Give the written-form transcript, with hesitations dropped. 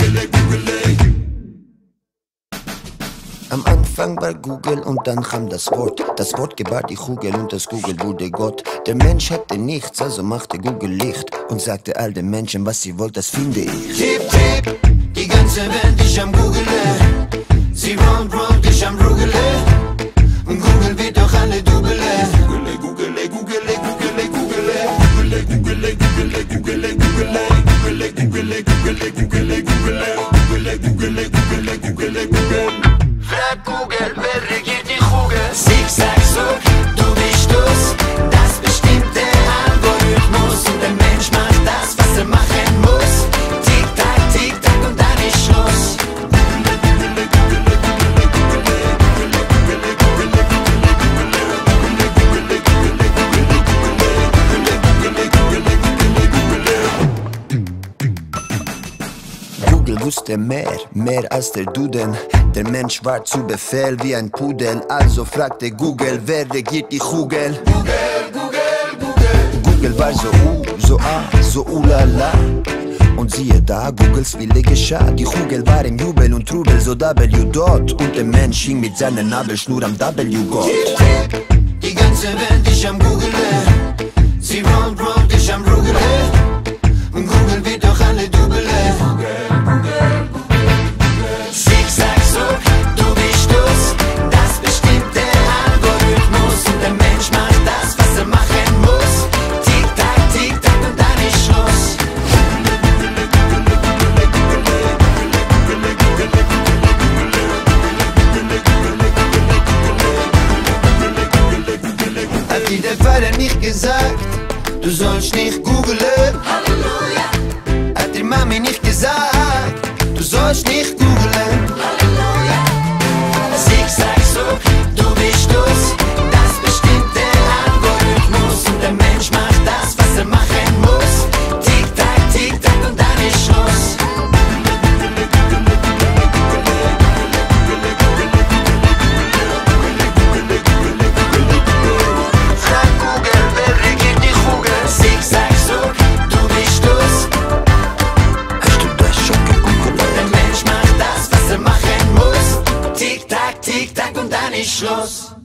Am Anfang war Google und dann kam das Wort. Das Wort gebar die Kugel und das Google wurde Gott. Der Mensch hatte nichts, also machte Google Licht und sagte all den Menschen, was sie wollt, das finde ich. Tipp, tipp, die ganze Welt ist am Gugele. Sie rollt, rollt, ich am Rugele. Und Google wird doch alle Dubele. Gugele, Gugele, Gugele, Gugele, Gugele. Gugele, Gugele, Gugele, Gugele, Gugele. Gugele, Gugele, Gugele, Gugele, Gugele. Gugele, Gugele, Gugele, Gugele, Gugele. Frag Google, wer regiert die Kugel? Zigzag, zurück, du bist du's. Das bestimmt der Algorithmus. Und der Mensch macht das, was er machen muss. Tick-Tack, Tick-Tack und dann ist Schluss. Google wusste mehr als der Duden. Der Mensch war zu Befehl wie ein Pudel. Also fragte Google, wer regiert die Kugel? Google, Google, Google. Google war so so so ulala. Und siehe da, Googles Wille geschah. Die Kugel war im Jubel und Trubel, so W dort. Und der Mensch hing mit seiner Nabelschnur am W-Gott. Die ganze Welt ist am Google. Sie rollt, rollt, ich am Rugele. Und Google wird doch alle Dubele. Zigzag, zurück, du bist du's. Das bestimmt der Algorithmus. Und der Mensch macht das, was er machen muss. Tick-Tack, Tick-Tack und dann ist Schluss. Hat dir der Vater nicht gesagt, du sollst nicht googlen? Halleluja. Hat die Mami nicht gesagt, du sollst nicht googlen? Halleluja. Zigzag, zurück, du bist du's. Das bestimmt der Algorithmus. Und der Mensch macht das, was er machen muss. Tick-Tack, Tick-Tack und dann ist Schluss. Frag Google, wer regiert die Kugel? Zigzag, zurück, du bist du's. Hast du das schon gegoogelt? Der Mensch macht das, was er machen muss. Tick-Tack, Tick-Tack und dann ist Schluss.